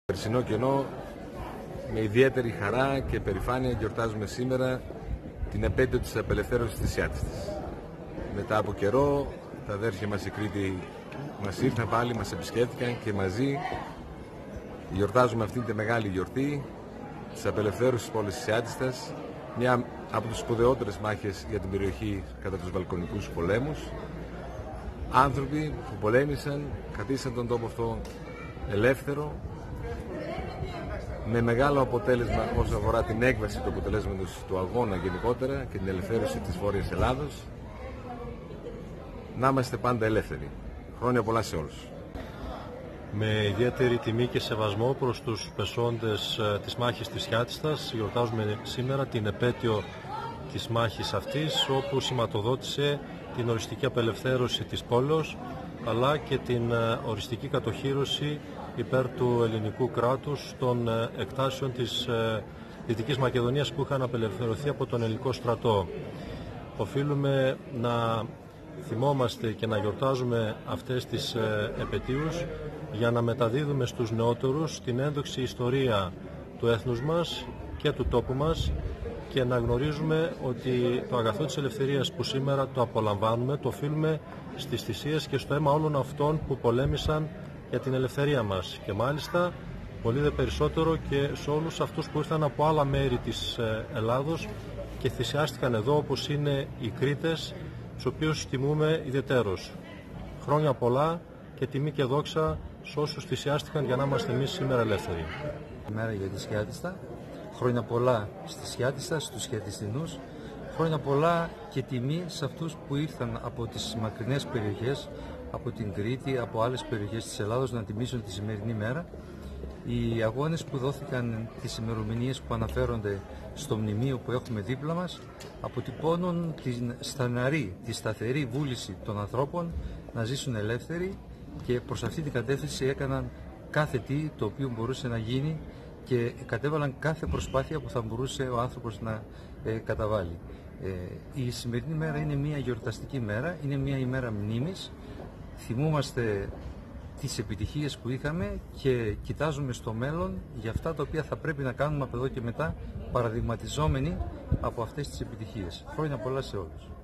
Περσινό κενό, με ιδιαίτερη χαρά και περηφάνεια γιορτάζουμε σήμερα την επέτειο της απελευθέρωσης της Σιάτιστας. Μετά από καιρό τα αδέρφια μας οι Κρήτοι μας ήρθαν πάλι, μας επισκέφτηκαν και μαζί γιορτάζουμε αυτήν τη μεγάλη γιορτή της απελευθέρωσης της πόλης της Σιάτιστας, μια από τις σπουδαιότερες μάχες για την περιοχή κατά τους Βαλκανικούς πολέμους. Άνθρωποι που πολέμησαν, κρατήσαν τον τόπο αυτό ελεύθερο, με μεγάλο αποτέλεσμα όσον αφορά την έκβαση του αποτελέσματος του αγώνα γενικότερα και την ελευθέρωση της Βόρειας Ελλάδος. Να είμαστε πάντα ελεύθεροι. Χρόνια πολλά σε όλους. Με ιδιαίτερη τιμή και σεβασμό προς τους πεσόντες της μάχης της Σιάτιστας γιορτάζουμε σήμερα την επέτειο της μάχης αυτής, όπου σηματοδότησε την οριστική απελευθέρωση της πόλεως αλλά και την οριστική κατοχύρωση υπέρ του ελληνικού κράτους των εκτάσεων της Δυτικής Μακεδονίας που είχαν απελευθερωθεί από τον ελληνικό στρατό. Οφείλουμε να θυμόμαστε και να γιορτάζουμε αυτές τις επετείους για να μεταδίδουμε στους νεότερους την ένδοξη ιστορία του έθνους μας και του τόπου μας και να γνωρίζουμε ότι το αγαθό της ελευθερίας που σήμερα το απολαμβάνουμε το οφείλουμε στις θυσίες και στο αίμα όλων αυτών που πολέμησαν για την ελευθερία μας και μάλιστα πολύ δε περισσότερο και σε όλους αυτούς που ήρθαν από άλλα μέρη της Ελλάδος και θυσιάστηκαν εδώ, όπως είναι οι Κρήτες, τους οποίους τιμούμε ιδιαιτέρως. Χρόνια πολλά και τιμή και δόξα σε όσους θυσιάστηκαν για να είμαστε εμείς σήμερα ελεύθεροι. Μέρα για τη Σιάτιστα. Χρόνια πολλά στη Σιάτιστα, στους Σιατιστινούς. Χρόνια πολλά και τιμή σε αυτούς που ήρθαν από τις μακρινές περιοχές, από την Κρήτη, από άλλες περιοχές της Ελλάδος να τιμήσουν τη σημερινή μέρα. Οι αγώνες που δόθηκαν τις ημερομηνίες που αναφέρονται στο μνημείο που έχουμε δίπλα μας αποτυπώνουν τη σταθερή βούληση των ανθρώπων να ζήσουν ελεύθεροι και προς αυτή την κατεύθυνση έκαναν κάθε τι το οποίο μπορούσε να γίνει και κατέβαλαν κάθε προσπάθεια που θα μπορούσε ο άνθρωπος να καταβάλει. Η σημερινή μέρα είναι μια γιορταστική μέρα, είναι μια ημέρα μνήμης. Θυμούμαστε τις επιτυχίες που είχαμε και κοιτάζουμε στο μέλλον για αυτά τα οποία θα πρέπει να κάνουμε από εδώ και μετά, παραδειγματιζόμενοι από αυτές τις επιτυχίες. Χρόνια πολλά σε όλους.